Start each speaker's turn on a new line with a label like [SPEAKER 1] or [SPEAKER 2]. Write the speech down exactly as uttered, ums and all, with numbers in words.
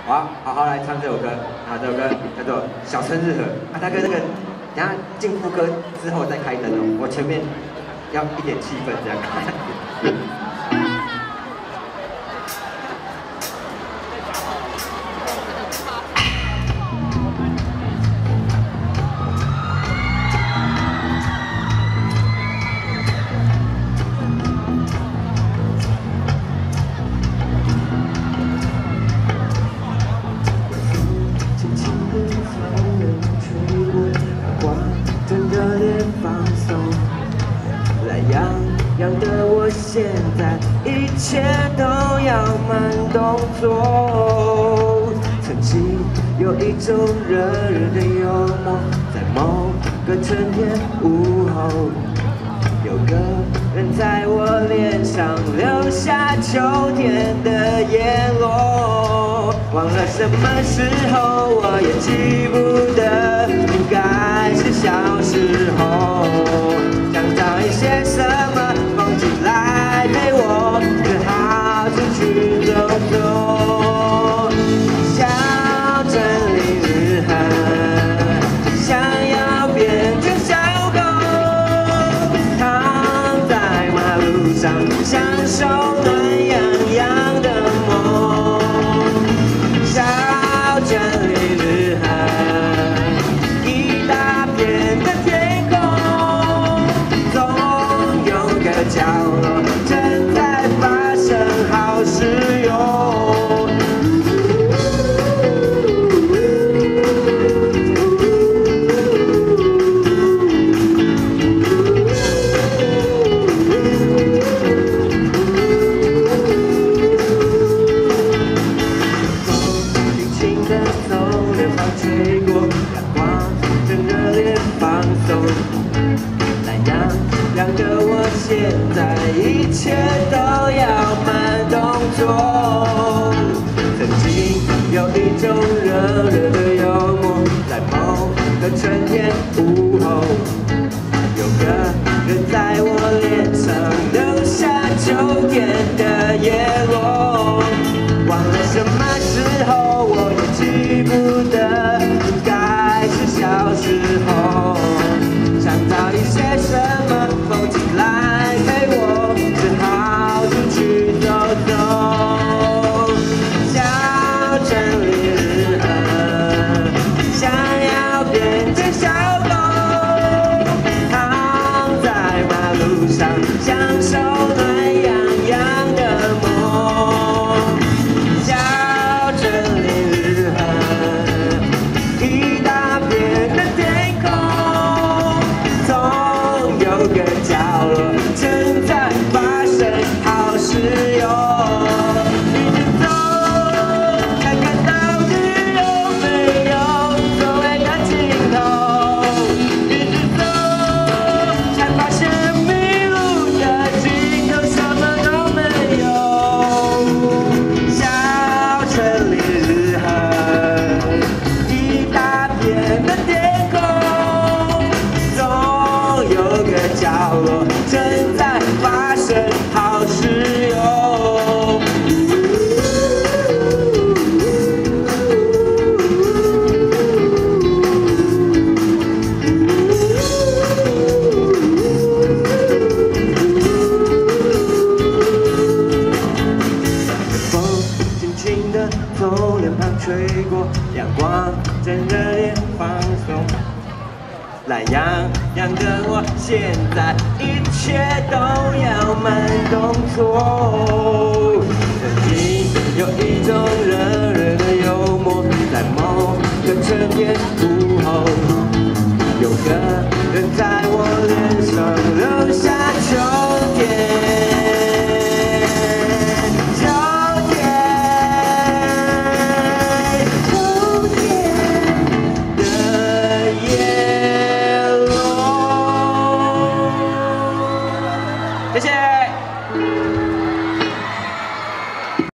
[SPEAKER 1] 我要好好来唱这首歌。啊，这首歌叫做《小城日和》。啊，大哥那个，等下进副歌之后再开灯哦，我前面要一点气氛这样。样的我现在一切都要慢动作。曾经有一种热热的幽默，在某个春天午后，有个人在我脸上留下秋天的叶落。忘了什么时候，我也记不得，应该是小时候。想找一些什么风景来陪我，只好出去走走。小镇里日和，想要变成小狗，躺在马路上享受暖洋洋的梦。小镇里日和，一大片的天空，总有个角落正在发生好事哟。吹过，阳光正热烈放松，懒洋洋的我现在一切都要慢动作。曾经有一种热热的幽默，在某个春天午后，有个人在我脸上留下秋天的叶落。忘了什么时候，我也记不得，应该是小时候。想找一些什么风景来陪我，只好出去走走。小镇里日和，想要变成小狗，躺在马路上享受暖洋洋的梦。正在发生好事哟，一直走，看看到底有没有所谓的尽头。一直走，才发现迷路的尽头什么都没有。小城里日和，一大片的天空，总有个角落正在发生好事哟。风轻轻地从脸庞吹过，阳光正热烈放松。懒洋洋的我现在一切都要慢动作。曾经有一种热热的幽默，在某个春天午后，有个人在我脸上留下秋